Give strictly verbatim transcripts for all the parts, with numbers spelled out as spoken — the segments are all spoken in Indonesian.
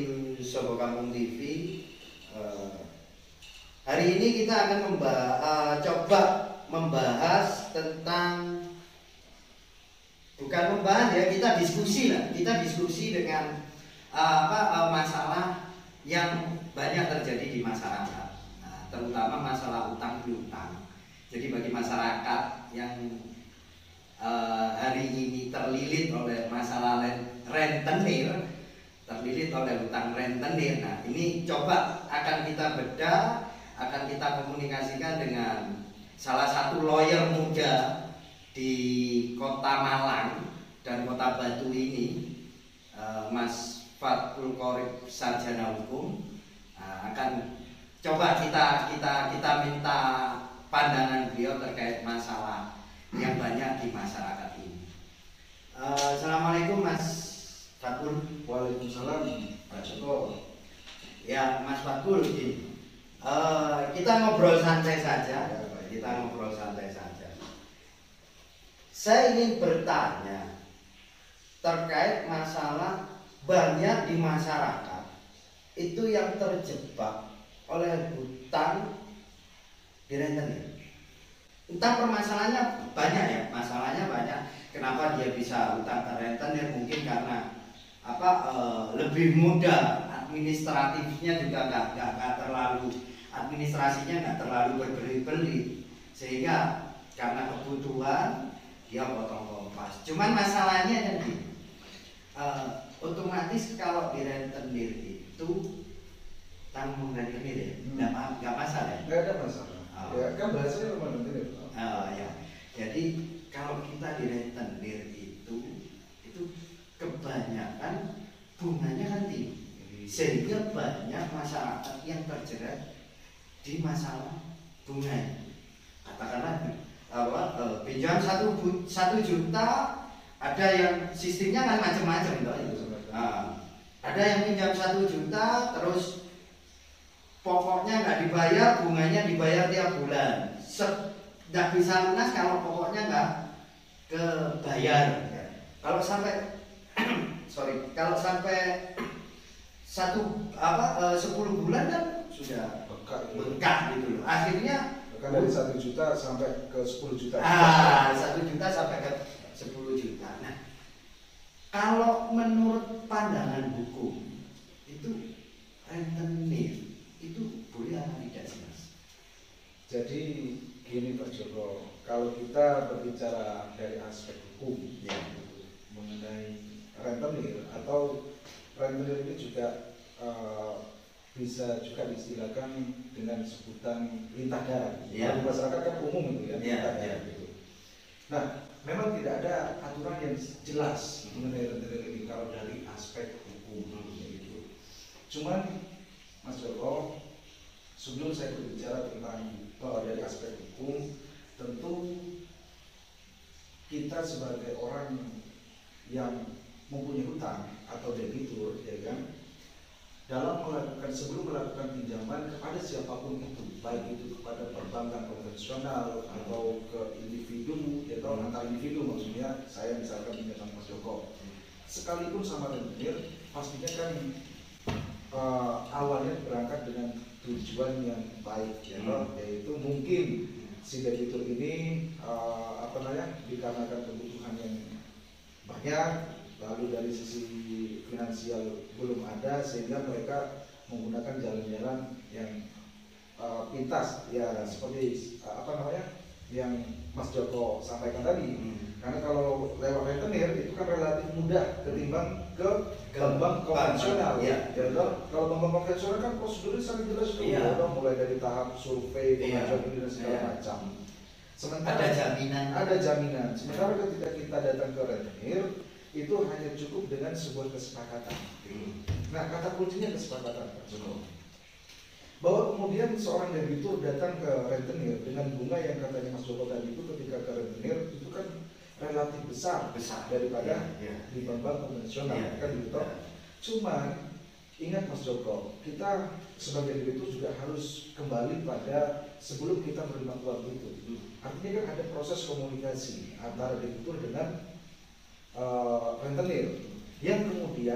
tim Sobo Kampung T V. Uh, hari ini kita akan membahas, uh, coba membahas tentang, bukan membahas ya, kita diskusi lah, kita diskusi dengan uh, apa uh, masalah yang banyak terjadi di masyarakat, nah, terutama masalah utang piutang. Jadi bagi masyarakat yang uh, hari ini terlilit oleh masalah rentenir, terlilit oleh utang rentenir. Nah, ini coba akan kita bedah, akan kita komunikasikan dengan salah satu lawyer muda di Kota Malang dan Kota Batu ini, Mas Fathul Qorib, sarjana hukum. Nah, akan coba kita kita kita minta pandangan beliau terkait masalah yang banyak di masyarakat ini. Uh, Assalamualaikum Mas Fathul. Waalaikumsalam Pak Joko. Ya Mas Fathul, uh, kita ngobrol santai saja. Kita ngobrol santai saja. Saya ingin bertanya terkait masalah banyak di masyarakat itu yang terjebak oleh hutang di rentenir. Entah permasalahannya banyak ya, masalahnya banyak. Kenapa dia bisa hutang ke rentenir? Mungkin karena apa e, lebih mudah, administratifnya juga nggak nggak terlalu, administrasinya nggak terlalu berbelit-belit, sehingga karena kebutuhan dia potong kompas. Cuman masalahnya jadi e, otomatis kalau di rentenir itu tanggung rentenir ya, nggak hmm. nggak masalah ya? Nggak ada masalah. Oh. Ya kan bahasanya rumah rentenir. Oh ya, jadi kalau kita di rentenir itu itu kebanyakan bunganya kan tinggi, sehingga banyak masyarakat yang terjerat di masalah bunga. Katakanlah apa pinjam satu satu juta, ada yang sistemnya kan macam-macam itu. Nah, ada yang pinjam satu juta terus pokoknya nggak dibayar, bunganya dibayar tiap bulan. Nggak bisa lunas kalau pokoknya nggak kebayar. Kalau sampai sorry, kalau sampai satu apa sepuluh bulan kan sudah bengkak, bengkak gitu loh. Akhirnya bahkan dari satu juta sampai ke sepuluh juta. Ah, satu juta sampai ke sepuluh juta. Nah, kalau menurut pandangan hukum itu rentenir itu boleh apa tidak sih Mas? Jadi gini Pak Joko, kalau kita berbicara dari aspek hukum ya, mengenai rentenir atau rentenir ini juga uh, bisa juga diistilahkan dengan sebutan lintah darat. Ya. Di masyarakat kan umum itu ya, ya lintah ya. darat itu. Nah, memang tidak ada aturan yang jelas mengenai rentenir ini kalau dari aspek hukum itu. Cuman Mas Joko, sebelum saya berbicara tentang uh, dari aspek hukum, tentu kita sebagai orang yang mempunyai hutang atau debitur, ya kan, dalam melakukan sebelum melakukan pinjaman kepada siapapun itu, baik itu kepada perbankan konvensional atau ke individu, ya atau antar individu, maksudnya saya misalkan pinjam Mas Joko, sekalipun sama rentenir, pastinya kan Uh, awalnya berangkat dengan tujuan yang baik, ya, hmm. yaitu mungkin si debitur ini uh, apa namanya dikarenakan kebutuhan yang banyak, lalu dari sisi finansial belum ada, sehingga mereka menggunakan jalan-jalan yang uh, pintas, ya seperti uh, apa namanya yang Mas Joko sampaikan tadi. Hmm. Karena kalau lewat rentenir itu kan relatif mudah ketimbang ke bank konvensional. Ya. Ya, kalau bank konvensional kan prosedurnya sangat jelas dulu, ya. Mulai dari tahap survei, pengajuan ya. Dan segala ya. Macam. Sementara ada jaminan. Ada jaminan. Sementara ketika kita datang ke rentenir itu hanya cukup dengan sebuah kesepakatan. Hmm. Nah, kata kuncinya kesepakatan, Pak Joko. Bahwa kemudian seorang debitur datang ke rentenir dengan bunga yang katanya Mas Joko tadi itu ketika ke rentenir itu kan relatif besar, besar daripada ya, ya. Di bank-bank konvensional, ya, kan gitu. Ya. Cuman ingat Mas Joko, kita sebagai debitur juga harus kembali pada sebelum kita menerima uang itu. Hmm. Artinya kan ada proses komunikasi antara debitur dengan uh, rentenir yang kemudian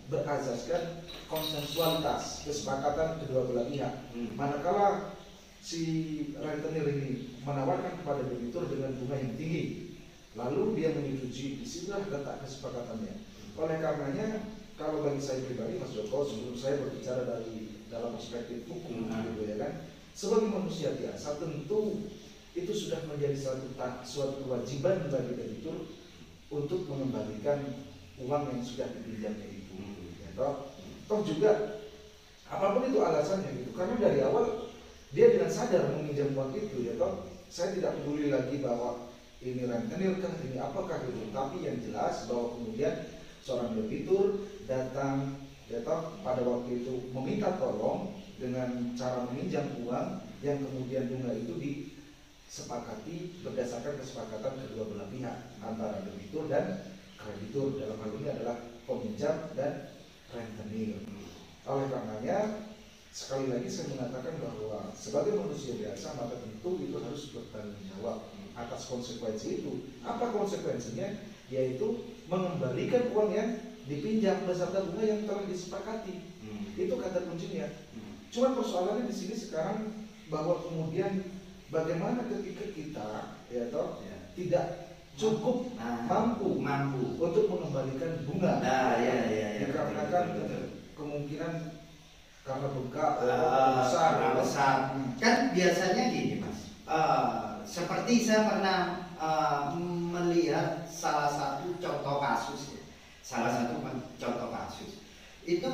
berazaskan konsensualitas, kesepakatan kedua belah pihak. Hmm. Manakala si rentenir ini menawarkan kepada debitur dengan bunga yang tinggi, lalu dia menyetujui, disinilah letak kesepakatannya. Oleh karenanya, kalau bagi saya pribadi, Mas Joko, sebelum saya berbicara dari dalam perspektif hukum, Hmm. gitu ya kan, sebagai manusia biasa tentu itu sudah menjadi suatu suatu kewajiban bagi debitur untuk mengembalikan uang yang sudah dipinjamnya itu. Hmm. Ya, toh, toh juga apapun itu alasannya gitu, karena dari awal dia dengan sadar meminjam uang itu, ya toh, saya tidak peduli lagi bahwa ini rentenir kah, ini apakah gitu, tapi yang jelas bahwa kemudian seorang debitur datang, ya toh, pada waktu itu meminta tolong dengan cara meminjam uang yang kemudian bunga itu disepakati berdasarkan kesepakatan kedua belah pihak antara debitur dan kreditur, dalam hal ini adalah peminjam dan rentenir. Oleh karenanya, sekali lagi saya mengatakan bahwa sebagai manusia biasa maka tentu itu harus bertanggung jawab atas konsekuensi itu. Apa konsekuensinya? Yaitu mengembalikan uang yang dipinjam beserta bunga yang telah disepakati. Hmm. Itu kata kuncinya. Hmm. Cuma persoalannya di sini sekarang bahwa kemudian bagaimana ketika kita, ya toh, ya, tidak cukup nah, mampu mampu untuk mengembalikan bunga. Nah, ya, ya, ya, dikarenakan kemungkinan karena bengkak uh, besar, besar. Hmm. Kan biasanya gini, Mas. Uh, seperti saya pernah uh, melihat salah satu contoh kasus, ya. Salah satu contoh kasus itu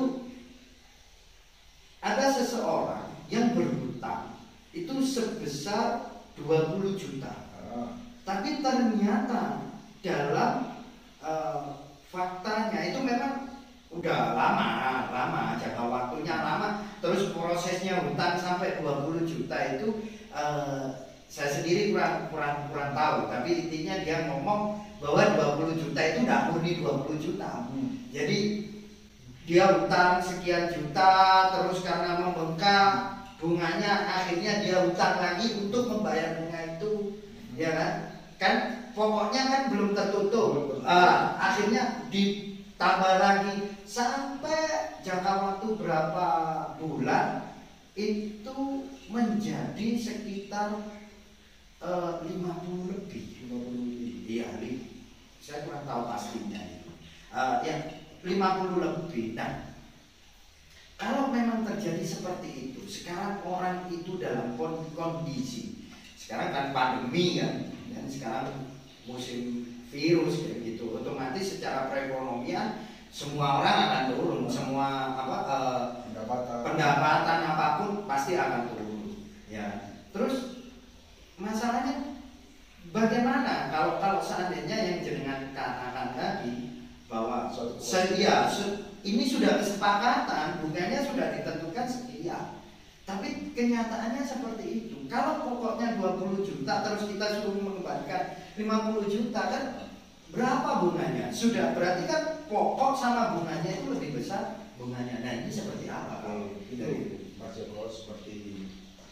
ada seseorang yang berhutang itu sebesar dua puluh juta. Uh. Tapi ternyata dalam uh, faktanya itu memang udah lama, lama jangka waktunya lama, terus prosesnya hutang sampai dua puluh juta itu uh, saya sendiri kurang kurang kurang tahu, tapi intinya dia ngomong bahwa dua puluh juta itu nggak murni dua puluh juta. Hmm. Jadi dia hutang sekian juta, terus karena membengkak bunganya, akhirnya dia hutang lagi untuk membayar bunga itu, hmm. ya kan? Kan pokoknya kan belum tertutup, uh, akhirnya ditambah lagi sampai jangka waktu berapa bulan itu menjadi sekitar uh, lima puluh lebih. Iya, saya kurang tahu pastinya itu. Uh, ya lima puluh lebih. Nah, kalau memang terjadi seperti itu, sekarang orang itu dalam kondisi, sekarang kan pandemi kan, dan sekarang musim virus kayak gitu, otomatis secara perekonomian semua orang akan turun, semua apa uh, pendapatan. pendapatan apapun pasti akan turun, ya. Terus masalahnya bagaimana kalau kalau seandainya yang jenengan katakan tadi bahwa sedia ini sudah kesepakatan, bunganya sudah ditentukan sekian, tapi kenyataannya seperti itu. Kalau pokoknya dua puluh juta terus kita suruh mengembalikan lima puluh juta, kan berapa bunganya? Sudah berarti kan pokok sama bunganya itu lebih besar bunganya. Nah, ini seperti apa kalau itu Mas Joko, seperti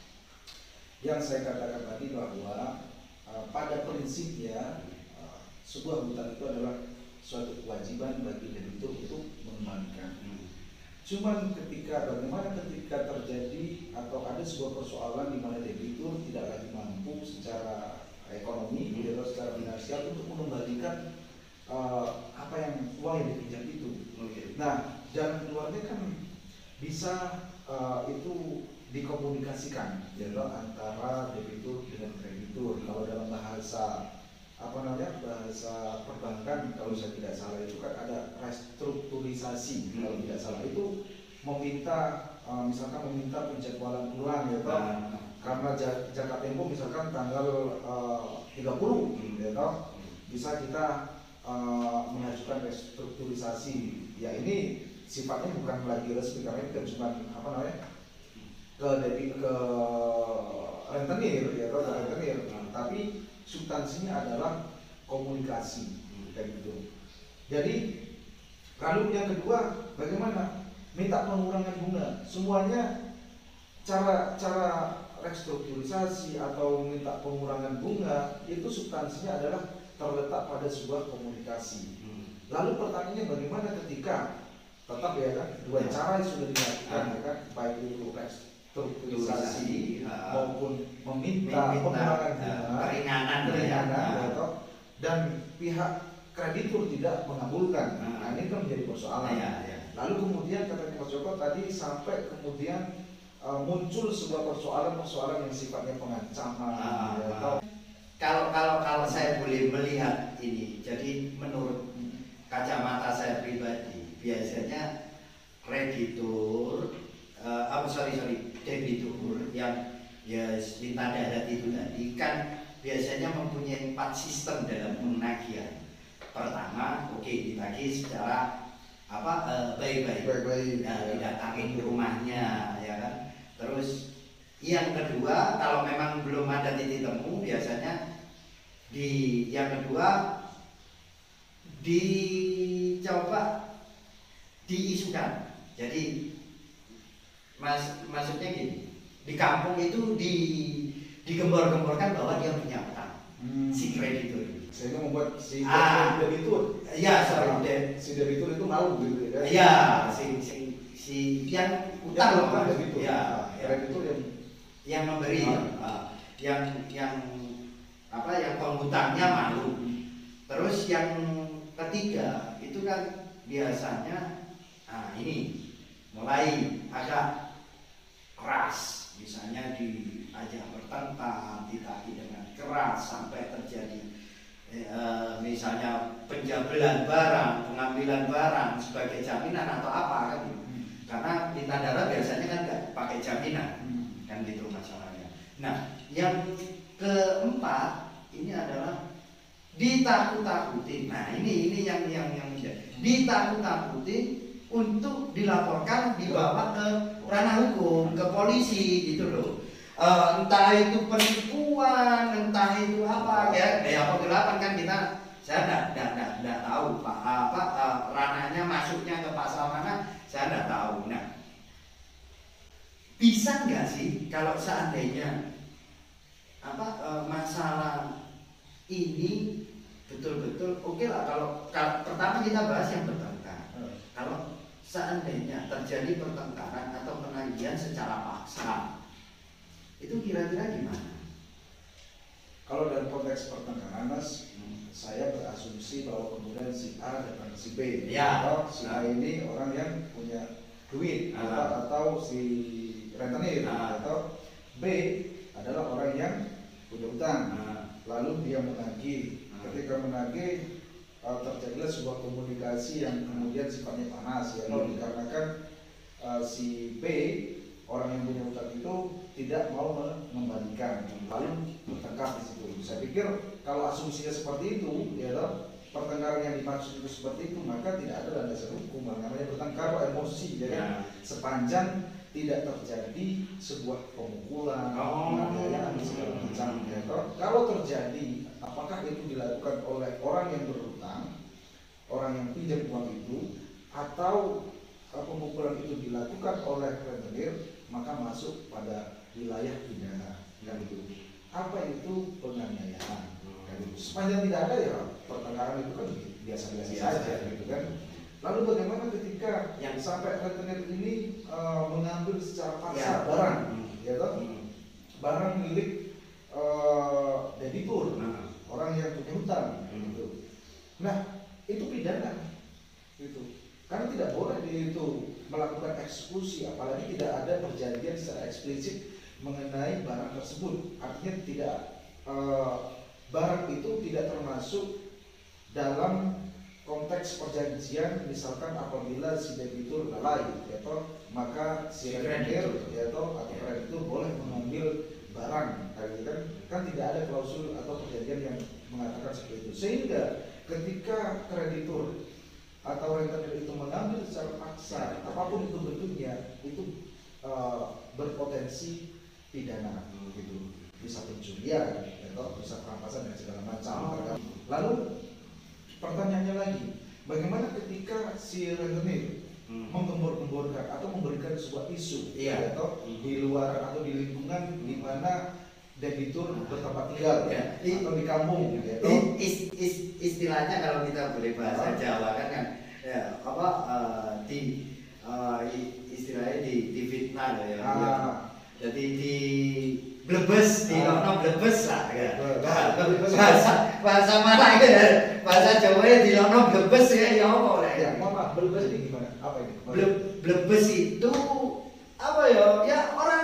yang saya katakan tadi bahwa uh, pada prinsipnya uh, sebuah hutang itu adalah suatu kewajiban bagi debitur untuk mengembalikan. Hmm. Cuman ketika bagaimana ketika terjadi atau ada sebuah persoalan di mana debitur tidak lagi mampu secara ekonomi hmm. atau secara finansial untuk mengembalikan uh, apa yang uang yang dipinjam itu. Okay. Nah, jalan keluarnya kan bisa uh, itu dikomunikasikan, ya, antara debitur dengan kreditur. Kalau dalam bahasa apa namanya bahasa perbankan, kalau saya tidak salah itu kan ada restrukturisasi. Hmm. Kalau tidak salah itu meminta uh, misalkan meminta penjadwalan ulang, ya, toh, nah, karena jangka tempo misalkan tanggal uh, tiga puluh, hmm. ya, toh, bisa kita uh, mengajukan restrukturisasi. Ya, ini sifatnya bukan lagi resmi karena ini kan cuma apa namanya ke debit ke rentenir, ya, toh, ke rentenir. Nah, tapi substansinya adalah komunikasi, hmm. kayak gitu. Jadi lalu yang kedua bagaimana minta pengurangan bunga. Semuanya cara cara restrukturisasi atau minta pengurangan bunga itu substansinya adalah terletak pada sebuah komunikasi. Hmm. Lalu pertanyaannya bagaimana ketika tetap ya kan dua Ya. cara yang sudah dilakukan Ah. ya kan, baik itu restrukturisasi Turisasi, ah, maupun meminta meminta, pengurangan ah, bunga, keringanan, keringanan ya. ya toh, dan pihak kreditur tidak mengabulkan. Ah. Nah, ini kan menjadi persoalan. Ya, ya. Lalu kemudian katanya Mas Joko tadi sampai kemudian uh, muncul sebuah persoalan-persoalan yang sifatnya pengancaman Ah, ya ah. toh. Kalau kalau kalau saya boleh melihat ini, jadi menurut kacamata saya pribadi, biasanya kreditur, uh, apa sorry sorry, debitur yang ya minta darat itu tadi kan biasanya mempunyai empat sistem dalam penagihan. Pertama, oke okay, ditagih secara apa uh, baik-baik, Baik-baik. nah, didatangin ke rumahnya, ya kan. Terus yang kedua, kalau memang belum ada titik temu, biasanya di yang kedua dicoba diisukan. Jadi mas, maksudnya gini, di kampung itu di digembor-gemborkan bahwa dia punya utang, Hmm. si kreditur ini. Sehingga membuat si Ah. debitur, Ya sorry, ah, de- si debitur itu malu gitu ya. ya si si si yang utang loh, utang Mas. debitur. Ya, ya. Kreditur yang Yang memberi, Ah. uh, yang yang apa yang penghutangnya malu. Terus yang ketiga itu kan biasanya, nah ini mulai agak keras, misalnya diajak bertengkar, ditagih dengan keras sampai terjadi eh, misalnya penjabelan barang, pengambilan barang sebagai jaminan atau apa kan gitu. Karena minta darah biasanya kan nggak pakai jaminan, kan gitu masalahnya. Nah, yang keempat ini adalah ditakut-takutin. Nah, ini ini yang yang yang ditakut-takutin untuk dilaporkan, dibawa ke ranah hukum, ke polisi gitu loh. Uh, entah itu penipuan, entah itu apa ya, ya penggelapan kan kita saya enggak enggak enggak, enggak tahu Pak apa uh, ranahnya masuknya ke pasal mana, saya enggak tahu. Nah, bisa nggak sih kalau seandainya apa uh, masalah ini betul-betul oke okay lah kalau, kalau pertama kita bahas yang bertengkar. Hmm. Kalau seandainya terjadi pertengkaran atau penagihan secara paksa, itu kira-kira gimana? Kalau dalam konteks pertengkaran, Mas, Hmm. saya berasumsi bahwa kemudian si A datang ke si B. Ya. Atau si A ini orang yang punya duit, Ah. atau, atau si rentenir, Ah. atau B adalah orang yang punya utang. Nah, Lalu dia menagih. Ah. Ketika menagih, uh, terjadilah sebuah komunikasi yang kemudian sifatnya panas, ya, Hmm. dikarenakan uh, si B orang yang punya utang itu tidak mau mengembalikan, lalu bertengkar di situ. Saya pikir kalau asumsinya seperti itu, ya toh, pertengkaran yang dimaksud itu seperti itu, maka tidak ada landasan hukum. Namanya bertengkar emosi, ya kan? Ya. Sepanjang tidak terjadi sebuah pemukulan, Oh. penganiayaan segala macam, ya toh. Kalau terjadi, apakah itu dilakukan oleh orang yang berutang, orang yang pinjam uang itu, atau uh, pemukulan itu dilakukan oleh rentenir, maka masuk pada wilayah pidana, kan itu. Apa itu penganiayaan? Kan itu. Sepanjang tidak ada ya pertengkaran itu kan biasa-biasa Biasa. saja, gitu kan. Lalu bagaimana ketika yang sampai rentenir ini uh, mengambil secara paksa Ya. barang, Hmm. ya toh? Hmm. Barang milik uh, debitur, Nah. orang yang punya hutang, Hmm. gitu. Nah, itu pidana, gitu. Karena tidak boleh dia itu melakukan eksekusi, apalagi tidak ada perjanjian secara eksplisit mengenai barang tersebut. Artinya tidak uh, barang itu tidak termasuk dalam konteks perjanjian. Misalkan apabila si debitur lalai, ya toh, maka si rentenir, ya toh, atau kreditur boleh mengambil barang, gitu kan? Kan tidak ada klausul atau perjanjian yang mengatakan seperti itu. Sehingga ketika kreditur atau rentenir itu mengambil secara paksa, apapun itu bentuknya, itu uh, berpotensi pidana, gitu. Bisa pencurian, atau bisa perampasan dan segala macam. Oh. Lalu pertanyaannya lagi, bagaimana ketika si rentenir Hmm. menggembor-gemborkan atau memberikan sebuah isu, Iya. atau Hmm. di luar atau di lingkungan di mana debitur bertempat tinggal, Ya. atau di kampung, gitu. I- is- is- istilahnya kalau kita boleh bahasa Ah. Jawa kan kan ya apa uh, di uh, istilahnya di di fitnah ya, Ah. ya. Jadi di blebes, di Ah. lono blebes lah ya. Blebes. Bahasa bahasa mana ya? Bahasa Jawa ya di lono blebes ya ya apa lah ya. Ya, mohon maaf, blebes ini gimana? Apa ini? Ble- blebes itu apa ya? Ya orang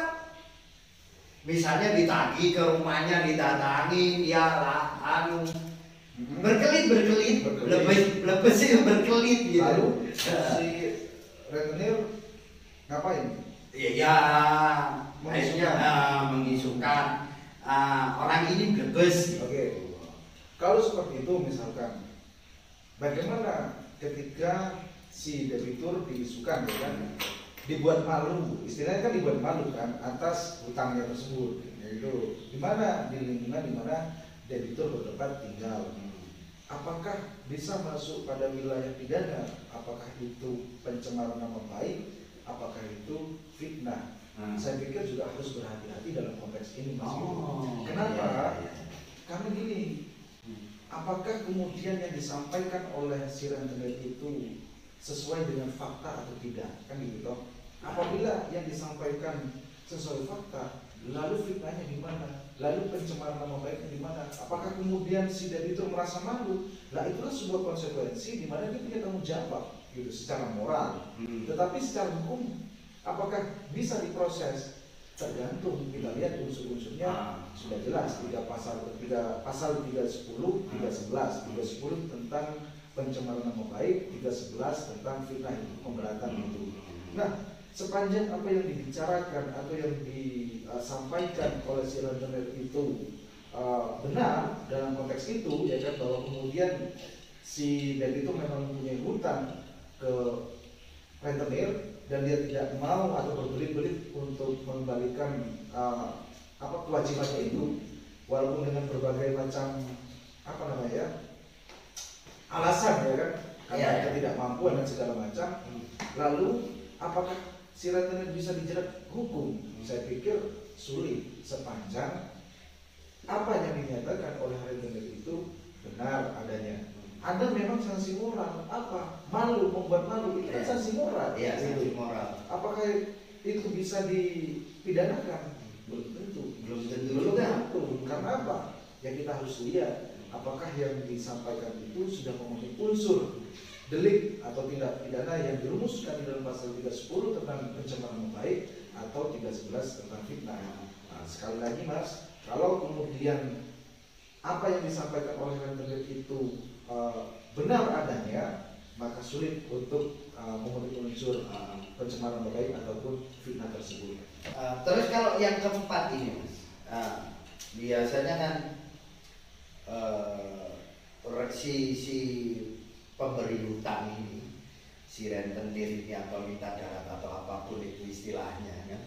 misalnya ditagih ke rumahnya, didatangi, ya lah anu Mhm. berkelit berkelit, Berkelit. blebes blebes itu berkelit gitu. Lalu si rentenir ngapain? Ya, ya Mengisukan. akhirnya uh, mengisukan uh, orang ini blebes. Oke. Kalau seperti itu misalkan, bagaimana ketika si debitur diisukan, ya kan, dibuat malu, istilahnya kan dibuat malu kan atas hutangnya tersebut, yaitu di mana di lingkungan di mana debitur bertempat tinggal. Apakah bisa masuk pada wilayah pidana? Apakah itu pencemaran nama baik? Apakah itu fitnah? Hmm. Saya pikir juga harus berhati-hati dalam konteks ini, Mas. Oh, Kenapa? iya, iya. Karena gini, apakah kemudian yang disampaikan oleh si rentenir itu sesuai dengan fakta atau tidak? Kan gitu toh. Apabila yang disampaikan sesuai fakta, lalu fitnahnya di mana? Lalu pencemaran nama baiknya di mana? Apakah kemudian si debitur merasa malu? Nah, itulah sebuah konsekuensi di mana dia punya tanggung jawab gitu secara moral. Hmm. Tetapi secara hukum apakah bisa diproses? Tergantung, kita lihat unsur-unsurnya. Ah. Sudah jelas tiga pasal tiga pasal tiga sepuluh, tiga sebelas, tiga sepuluh tentang pencemaran nama baik, tiga sebelas tentang fitnah itu pemberatan itu. Nah, sepanjang apa yang dibicarakan atau yang disampaikan oleh si rentenir itu uh, benar dalam konteks itu, ya kan, bahwa kemudian si debitur memang mempunyai hutang ke rentenir dan dia tidak mau atau berbelit-belit untuk mengembalikan uh, apa kewajibannya itu, walaupun dengan berbagai macam apa namanya alasan, ya kan, karena Iya, iya. ketidakmampuan dan segala macam. Lalu apakah si rentenir bisa dijerat hukum? Saya pikir sulit sepanjang apa yang dinyatakan oleh rentenir itu benar adanya. Ada memang sanksi moral, apa malu, membuat malu, itu kan Iya. sanksi moral. Iya, sanksi Gitu. moral. Apakah itu bisa dipidanakan? Belum tentu. Belum tentu Belum juga. tentu. Karena apa? Yang kita harus lihat, apakah yang disampaikan itu sudah memenuhi unsur delik atau tindak pidana yang dirumuskan di dalam pasal tiga sepuluh tentang pencemaran nama baik atau tiga sebelas tentang fitnah. Nah, sekali lagi Mas, kalau kemudian apa yang disampaikan oleh rentenir itu uh, benar adanya, maka sulit untuk uh, memenuhi unsur uh, pencemaran nama baik ataupun fitnah tersebut. Uh, terus kalau yang keempat ini mas, uh, biasanya kan uh, si, si pemberi hutang ini, si rentenir ini atau minta darat atau apapun itu istilahnya kan,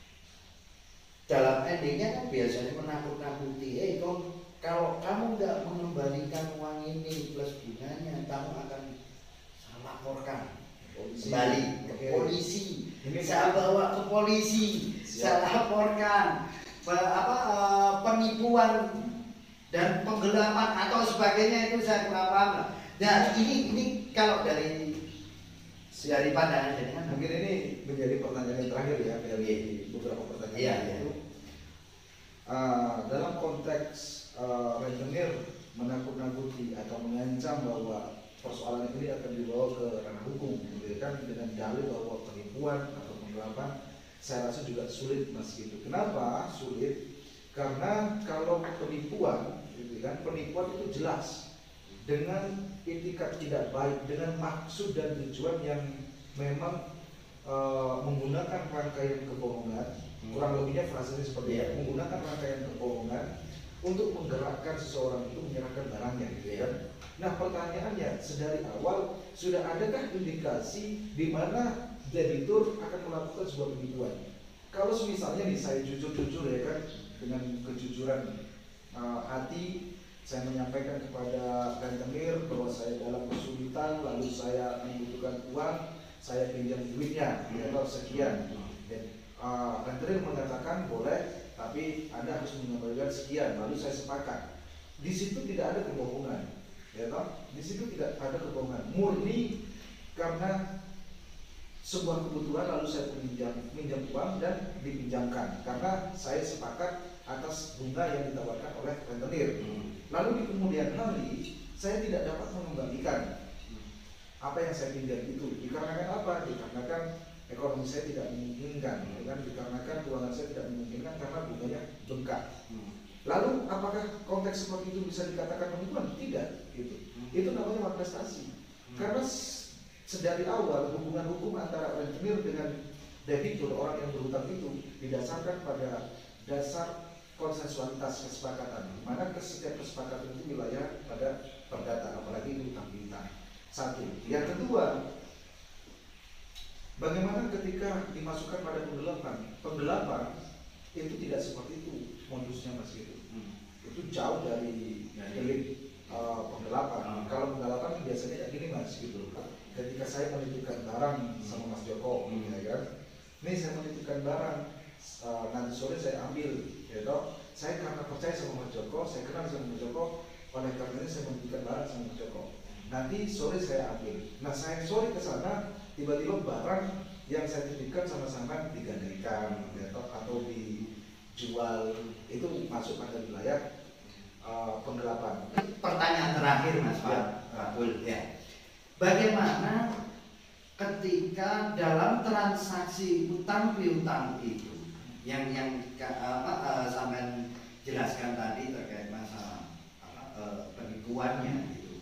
dalam endingnya kan biasanya menakut-nakuti, eh kau kalau kamu nggak mengembalikan uang ini plus bunganya, kamu akan saya laporkan Polisi. kembali ke Oke. polisi. Ini Saya bawa ke polisi, saya laporkan pe- apa eh, penipuan dan penggelapan atau sebagainya, itu saya kurang paham lah. Nah ini ini kalau dari dari pandangan jenengan, Mungkin ini menjadi pertanyaan yang terakhir ya dari beberapa pertanyaan Iya, itu. iya. Uh, dalam konteks uh, rentenir menakut-nakuti atau mengancam bahwa persoalan ini akan dibawa ke ranah hukum, gitu ya kan, dengan dalil bahwa penipuan atau penggelapan, saya rasa juga sulit mas gitu. Kenapa sulit? Karena kalau penipuan, gitu kan, penipuan itu jelas dengan itikat tidak baik, dengan maksud dan tujuan yang memang uh, menggunakan rangkaian kebohongan, kurang lebihnya frasanya seperti Iya. itu, menggunakan rangkaian kebohongan untuk menggerakkan seseorang itu menyerahkan barangnya, gitu ya. Nah pertanyaannya, sedari awal sudah adakah indikasi di mana debitur akan melakukan sebuah penipuan? Kalau misalnya nih saya jujur-jujur ya kan, dengan kejujuran uh, hati saya menyampaikan kepada rentenir bahwa saya dalam kesulitan, lalu saya membutuhkan uang, saya pinjam duitnya, atau sekian. Dan uh, rentenir mengatakan boleh, tapi Anda harus mengembalikan sekian, lalu saya sepakat. Di situ tidak ada kebohongan, ya toh? Di situ tidak ada kebohongan, murni karena sebuah kebutuhan lalu saya pinjam minjam uang dan dipinjamkan karena saya sepakat atas bunga yang ditawarkan oleh rentenir. Hmm. Lalu di kemudian hari saya tidak dapat mengembalikan apa yang saya pinjam itu. Dikarenakan apa? Dikarenakan ekonomi saya tidak memungkinkan, hmm. kan? Dikarenakan keuangan saya tidak memungkinkan karena bunganya bengkak. Hmm. Lalu apakah konteks seperti itu bisa dikatakan penipuan? Tidak, gitu. Hmm. Itu namanya malprestasi. Hmm. Karena sedari awal hubungan hukum antara rentenir dengan debitur, orang yang berhutang itu didasarkan pada dasar konsensualitas kesepakatan, di mana setiap kesepakatan itu wilayah pada perdata, apalagi itu hutang piutang. Satu. Yang kedua, bagaimana ketika dimasukkan pada penggelapan? Penggelapan itu tidak seperti itu modusnya, Mas gitu. Hmm. Itu jauh dari delik uh, penggelapan. Hmm. Kalau penggelapan biasanya gini, Mas gitu. Ketika saya menitipkan barang sama Mas Joko, hmm. ya kan, ini saya menitipkan barang, uh, nanti sore saya ambil, ya toh. Saya karena percaya sama Mas Joko, saya kenal sama Mas Joko, oleh karena saya menitipkan barang sama Mas Joko. Nanti sore saya ambil. Nah saya sore ke sana, tiba-tiba barang yang saya titipkan sama-sama digadaikan, ya toh, atau dijual, itu masuk pada wilayah uh, penggelapan. Pertanyaan terakhir, Mas Fakul, ya. Bagaimana ketika dalam transaksi utang piutang itu yang yang apa uh, sampai jelaskan tadi terkait masalah apa, uh, penipuannya itu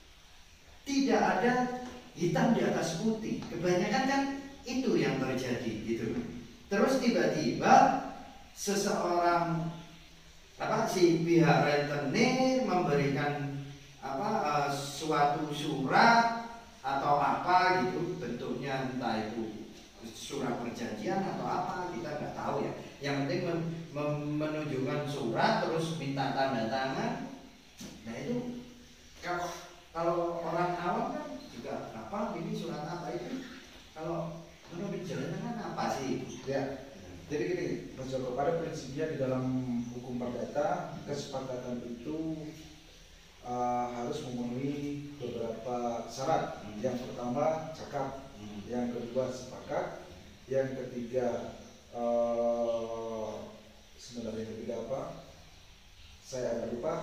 tidak ada hitam di atas putih, kebanyakan kan itu yang terjadi gitu. Terus tiba-tiba seseorang apa si pihak rentenir memberikan apa uh, suatu surat atau apa gitu, bentuknya entah itu surat perjanjian atau apa, kita nggak tahu ya. Yang penting men men menunjukkan surat terus minta tanda tangan. Nah itu kalau kalau orang awam kan juga apa ini surat apa itu, kalau menurut jalannya kan apa sih? Ya. Jadi gini, Mas Joko, pada prinsipnya di dalam hukum perdata kesepakatan itu Uh, harus memenuhi beberapa syarat. Hmm. Yang pertama cakap, hmm. yang kedua sepakat, yang ketiga uh, sebenarnya yang ketiga apa? Saya agak lupa.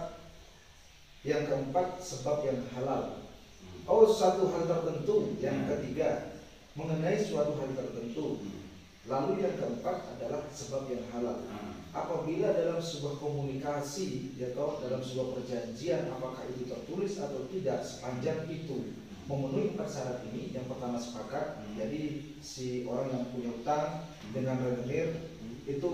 Yang keempat sebab yang halal. Hmm. Oh, satu hal tertentu. Yang hmm. ketiga mengenai suatu hal tertentu. Hmm. Lalu yang keempat adalah sebab yang halal. Hmm. Apabila dalam sebuah komunikasi, ya toh, dalam sebuah perjanjian, apakah itu tertulis atau tidak, sepanjang itu memenuhi empat syarat ini. Yang pertama sepakat, hmm. jadi si orang yang punya utang hmm. dengan rentenir hmm. itu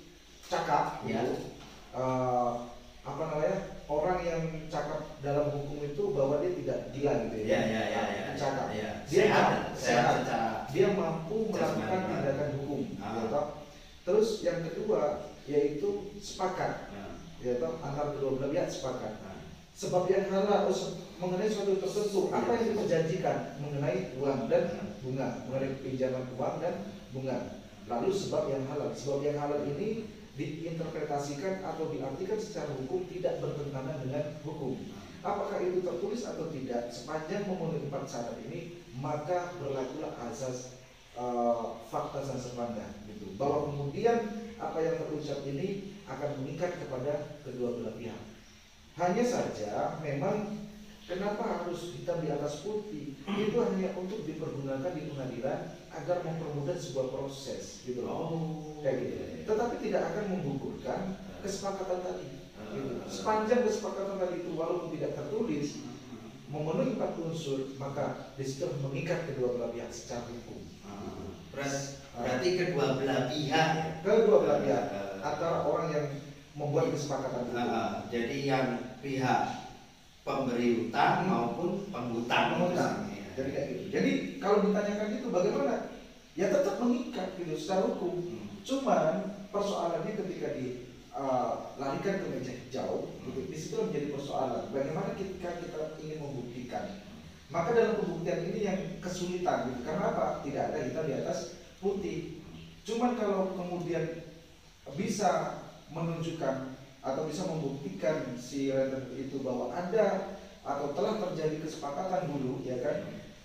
cakap, ya. Gitu. Uh, apa namanya, orang yang cakap dalam hukum itu bahwa dia tidak gila gitu ya, ya, ya, ya, ya, cakap, ya, ya. dia sehat, sehat, sehat, dia mampu melakukan tindakan hukum, ah. ya toh. Terus yang kedua yaitu sepakat, nah. ya toh, antara kedua belah pihak sepakat. Nah. Sebab yang halal mengenai suatu tertentu, ya. Apa yang diperjanjikan mengenai uang dan bunga, mengenai pinjaman uang dan bunga. Lalu sebab yang halal, sebab yang halal ini diinterpretasikan atau diartikan secara hukum tidak bertentangan dengan hukum. Apakah itu tertulis atau tidak, sepanjang memenuhi empat syarat ini, maka berlakulah azas uh, fakta sansepanda, gitu. Bahwa kemudian apa yang terucap ini akan mengikat kepada kedua belah pihak. Hanya saja memang kenapa harus hitam di atas putih? Itu hanya untuk dipergunakan di pengadilan agar mempermudah sebuah proses, gitu loh. Oh, kayak gitu. Tetapi tidak akan menggugurkan kesepakatan tadi. Gitu. Sepanjang kesepakatan tadi itu walaupun tidak tertulis memenuhi empat unsur, maka disitu mengikat kedua belah pihak secara hukum. Berarti Berarti kedua belah pihak ya? Kedua belah pihak uh, antara orang yang membuat kesepakatan itu. Uh, jadi yang pihak pemberi utang hmm. maupun penghutang. Penghutang. Ya. Jadi kayak gitu. Jadi kalau ditanyakan itu bagaimana? Ya tetap mengikat gitu secara hukum. Hmm. Cuman persoalannya ketika dilarikan uh, ke meja hijau, hmm. gitu, di situ menjadi persoalan. Bagaimana ketika kita ingin membuktikan? Maka dalam pembuktian ini yang kesulitan gitu. Karena apa? Tidak ada hitam di atas putih. Cuman kalau kemudian bisa menunjukkan atau bisa membuktikan si rentenir itu bahwa ada atau telah terjadi kesepakatan dulu, ya kan,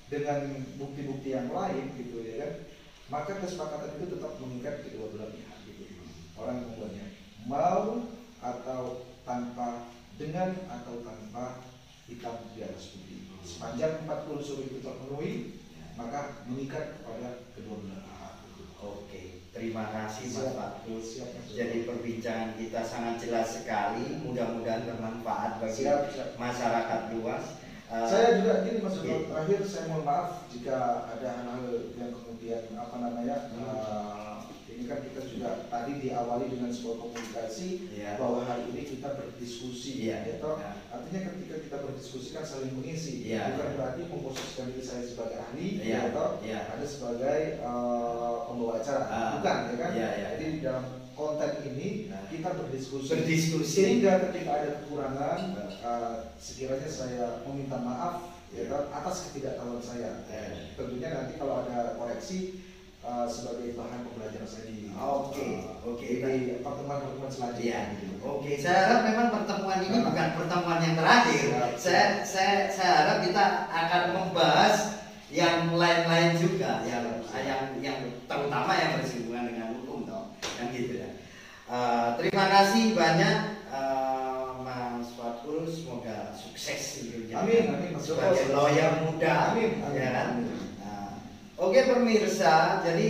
dengan bukti-bukti yang lain gitu ya kan, maka kesepakatan itu tetap mengikat kedua belah pihak gitu. Orang yang membuatnya mau atau tanpa, dengan atau tanpa hitam di atas putih, sepanjang empat unsur itu terpenuhi maka mengikat kepada kedua belah pihak. Oke, terima kasih Mas Fatul. Siap, siap. Jadi perbincangan kita sangat jelas sekali, mudah-mudahan bermanfaat bagi Siap, siap. masyarakat luas. Uh, Saya juga gini Mas Fatul, iya. terakhir saya mohon maaf jika ada hal-hal yang kemudian apa namanya Hmm. uh, ini kan kita juga tadi diawali dengan sebuah komunikasi Iya. bahwa hari ini kita berdiskusi, Iya. ya toh? Ya. Artinya ketika kita berdiskusi kan saling mengisi, Iya. bukan berarti memposisikan diri saya sebagai ahli, Iya. ya toh? Iya. Ada sebagai uh, pembawa acara, Ah. bukan, ya kan? Iya, iya. Jadi di dalam konten ini Nah. kita berdiskusi, Berdiskusi. sehingga ketika ada kekurangan, uh, sekiranya saya meminta maaf, ya kan, atas ketidaktahuan saya. Iya. Tentunya nanti kalau ada koreksi uh, sebagai bahan pembelajaran saya di Oke, uh, oke. di pertemuan-pertemuan selanjutnya. Iya. gitu. Oke, saya harap memang pertemuan ini Nah. bukan pertemuan yang terakhir. Siap. Saya saya saya harap kita akan membahas yang lain-lain juga, yang yang yang terutama yang bersinggungan dengan hukum, toh, kan gitu ya. Uh, terima kasih banyak uh, Mas Fatul, semoga sukses hidupnya. Amin, amin, Mas Joko. Sebagai lawyer muda, Amin, amin. ya kan? Nah, oke pemirsa, jadi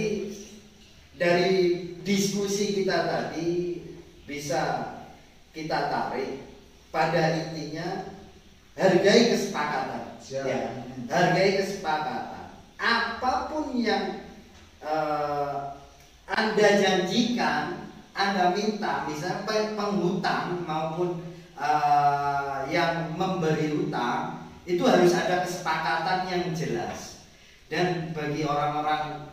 dari diskusi kita tadi bisa kita tarik pada intinya hargai kesepakatan. Siap. Ya, hargai kesepakatan. Apapun yang uh, Anda janjikan, Anda minta, misalnya baik penghutang maupun uh, yang memberi hutang, itu harus ada kesepakatan yang jelas. Dan bagi orang-orang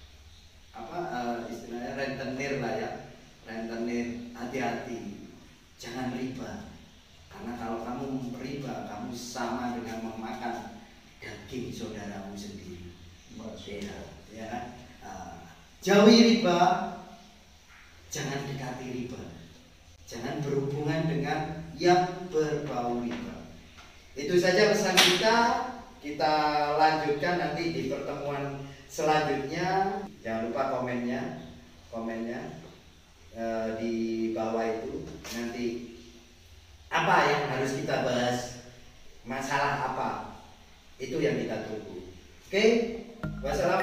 apa uh, istilahnya rentenir lah ya, rentenir, hati-hati, jangan riba. Karena kalau kamu riba, kamu sama dengan memakan daging saudaramu sendiri. Ya, ya. Uh, jauhi riba, jangan dekati riba, jangan berhubungan dengan yang berbau riba. Itu saja pesan kita. Kita lanjutkan nanti di pertemuan selanjutnya. Jangan lupa komennya, komennya uh, di bawah itu. Nanti apa yang harus kita bahas, masalah apa, itu yang kita tunggu. Oke, wassalamualaikum.